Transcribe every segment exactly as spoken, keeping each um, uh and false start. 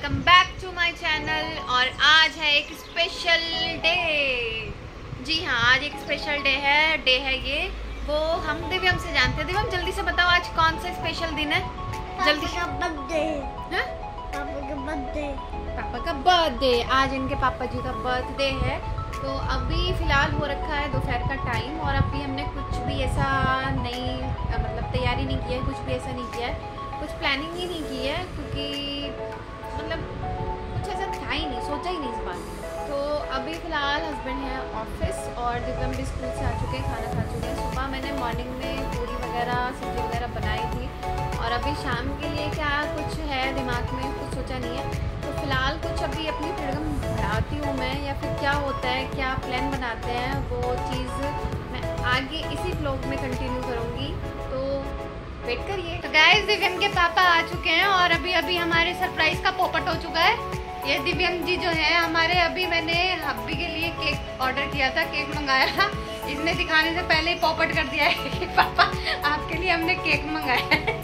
Welcome back to my channel. और आज है एक स्पेशल डे। जी हाँ, आज एक स्पेशल डे है। डे है ये, वो हम दिव्यम से जानते हैं। दिव्यम जल्दी से बताओ आज कौन सा स्पेशल दिन है। जल्दी से। बर्थडे। पापा का बर्थडे। पापा का बर्थडे। आज इनके पापा जी का बर्थडे है। तो अभी फ़िलहाल हो रखा है दोपहर का टाइम और अभी हमने कुछ भी ऐसा नहीं मतलब तैयारी नहीं की है, कुछ भी ऐसा नहीं किया है, कुछ प्लानिंग ही नहीं की है क्योंकि मतलब कुछ ऐसा था ही नहीं, सोचा ही नहीं इस बात। तो अभी फ़िलहाल हस्बैंड है ऑफिस और दिव्यम भी स्कूल से आ चुके हैं, खाना खा चुके हैं। सुबह मैंने मॉर्निंग में पूरी वगैरह सब्ज़ी वगैरह बनाई थी और अभी शाम के लिए क्या कुछ है दिमाग में, कुछ सोचा नहीं है। तो फ़िलहाल कुछ अभी अपनी फ्रीडम बढ़ाती हूँ मैं, या फिर क्या होता है, क्या प्लान बनाते हैं, वो चीज़ मैं आगे इसी व्लॉग में कंटिन्यू करूँगी। तो वेट करिए। तो गाइस दिव्यम के पापा आ चुके हैं और अभी अभी हमारे सरप्राइज का पोपट हो चुका है। ये दिव्यम जी जो है हमारे, अभी मैंने हब्बी के लिए केक ऑर्डर किया था, केक मंगाया था। इसने दिखाने से पहले ही पोपट कर दिया है कि पापा आपके लिए हमने केक मंगाया है।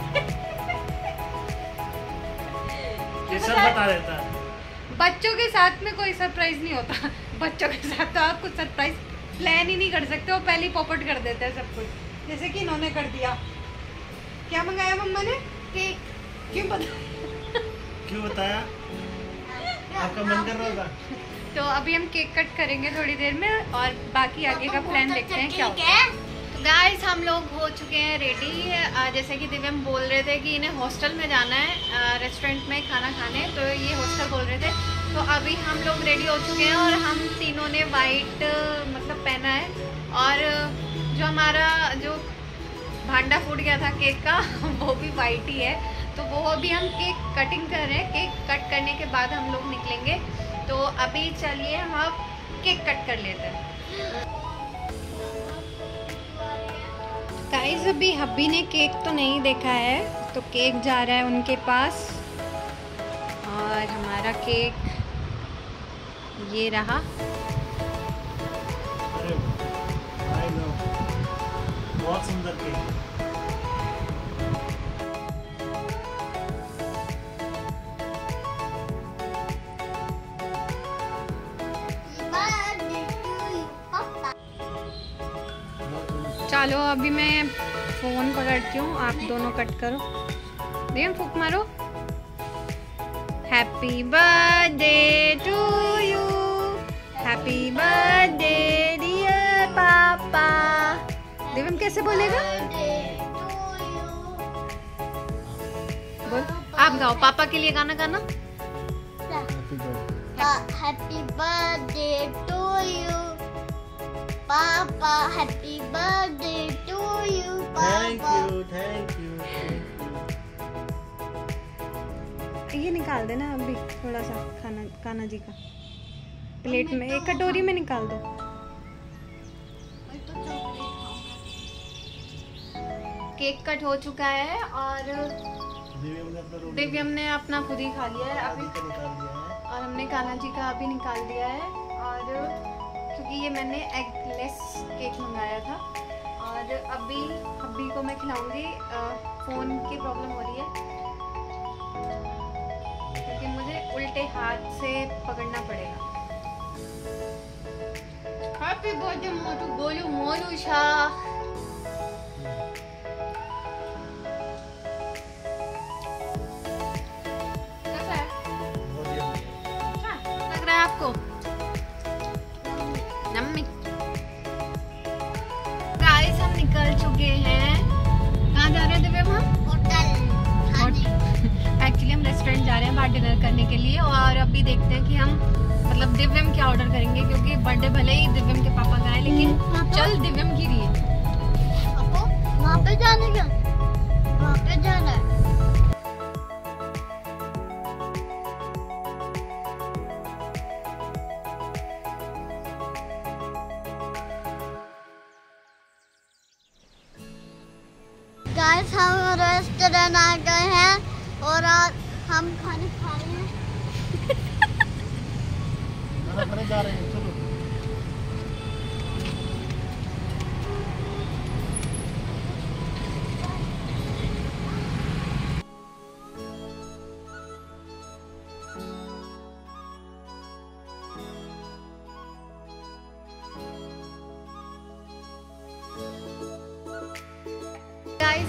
ये सब बता देता है। बच्चों के साथ में कोई सरप्राइज नहीं होता। बच्चों के साथ तो आप कुछ सरप्राइज प्लान ही नहीं कर सकते, वो पहले ही पोपट कर देते हैं सब कुछ, जैसे कि इन्होंने कर दिया। क्या मंगाया मम्मा ने? केक। क्यों बताया? क्यों बताया? आपका मन कर रहा था। तो अभी हम केक कट करेंगे थोड़ी देर में और बाकी आगे का प्लान देखते हैं क्या होता है। तो गाइस हम लोग हो चुके हैं रेडी। जैसे कि दिव्यम बोल रहे थे कि इन्हें हॉस्टल में जाना है, रेस्टोरेंट में खाना खाने, तो ये हॉस्टल बोल रहे थे। तो अभी हम लोग रेडी हो चुके हैं और हम तीनों ने वाइट मतलब पहना है और जो हमारा जो भांडा फूट गया था केक का वो भी वाइट ही है। तो वो अभी हम केक कटिंग कर रहे हैं। केक कट करने के बाद हम लोग निकलेंगे। तो अभी चलिए हम केक कट कर लेते हैं। गाइस अभी हब्बी ने केक तो नहीं देखा है, तो केक जा रहा है उनके पास और हमारा केक ये रहा। अरे आई नो, बहुत सुंदर केक। चलो अभी मैं फ़ोन पकड़ती हूँ, आप दोनों कट करो। देम फूक मारो। Happy birthday to you, happy birthday dear पापा। देवम कैसे बोलेगा? बोल, आप गाओ पापा के लिए गाना गाना। हैप्पी बर्थडे टू यू पापा, happy birthday to you thank पापा। यू थैंक यू ये निकाल देना अभी थोड़ा सा खाना, कान्हा जी का प्लेट में, एक कटोरी में निकाल दो। केक कट हो चुका है और दिव्यम ने अपना खुद ही खा लिया है अभी, और हमने कान्हा जी का अभी निकाल दिया है। और क्योंकि ये मैंने एगलेस केक मंगाया था और अभी अभी को मैं खिलाऊंगी। फ़ोन की प्रॉब्लम हो रही है क्योंकि मुझे उल्टे हाथ से पकड़ना पड़ेगा। Happy birthday Motu Golu Molu Shah. कैसा है? अच्छा लग रहा है आपको? नम्मी। गाइस हम निकल चुके हैं। कहाँ जा रहे हैं दिव्यम? हम होटल। एक्चुअली हम रेस्टोरेंट जा रहे हैं बाहर डिनर करने के लिए और अभी देखते हैं कि हम मतलब दिव्यम क्या ऑर्डर करेंगे, क्योंकि बर्थडे भले ही दिव्यम के पापा का है लेकिन चल दिव्यम की रही है। वहाँ पे जाने का, वहाँ पे जाना है। गाइस हम रेस्टोरेंट आ गए हैं और आज हम खाने खा रहे हैं। खाना खाने जा रहे हैं, चलो।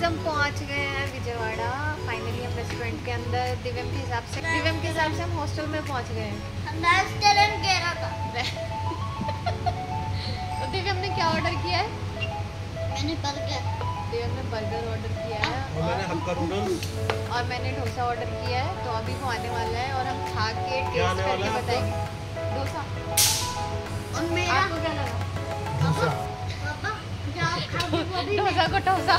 गाइस हम पहुंच गए हैं विजयवाड़ा। फाइनली हम रेस्टोरेंट के अंदर दिव्यम के हिसाब से दिव्यम के हिसाब से हम हॉस्टल में पहुंच गए हैं। हम रेस्टोरेंट कह रहा था। तो दिव्यम ने क्या ऑर्डर किया है? मैंने बर्गर दिव्यम ने बर्गर ऑर्डर किया है और मैंने हक्का नूडल्स और मैंने डोसा ऑर्डर किया है। तो अभी वो आने वाला है और हम खा के टेस्ट करके बताएंगे। डोसा। और मेरा आपको क्या लगा? डोसा। पापा जाओ खा के वो भी डोसा को डोसा।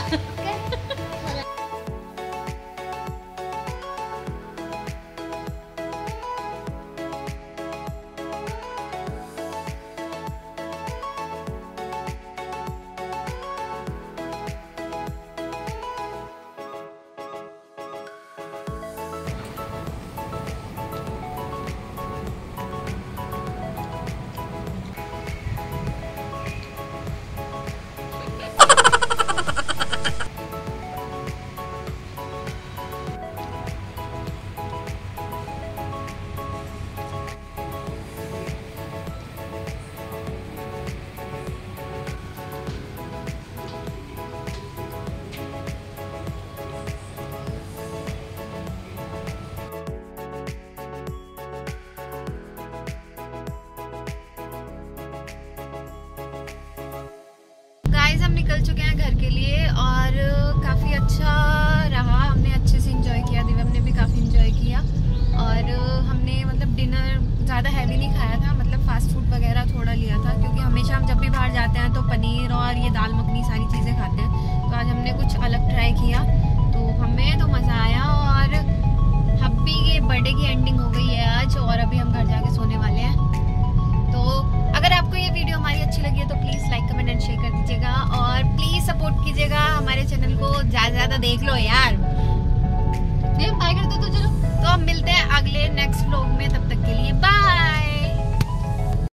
हम निकल चुके हैं घर के लिए और काफ़ी अच्छा रहा। हमने अच्छे से एंजॉय किया, दिव्यम ने भी काफ़ी एंजॉय किया। और हमने मतलब डिनर ज़्यादा हैवी नहीं खाया था, मतलब फास्ट फूड वगैरह थोड़ा लिया था, क्योंकि हमेशा हम जब भी बाहर जाते हैं तो पनीर और ये दाल मखनी सारी चीज़ें खाते हैं। तो आज हमने कुछ अलग ट्राई किया, तो हमें तो मज़ा आया। और हब्बी के बर्थडे की एंडिंग हो गई है आज और अभी हम घर जाके सोने वाले हैं। तो अगर आपको ये वीडियो हमारी अच्छी लगी है तो please like comment and share कर दीजिएगा और प्लीज़ सपोर्ट कीजिएगा हमारे चैनल को। ज़्यादा से ज़्यादा देख लो यार। बाय कर दो तो चलो। तो हम मिलते हैं अगले नेक्स्ट व्लॉग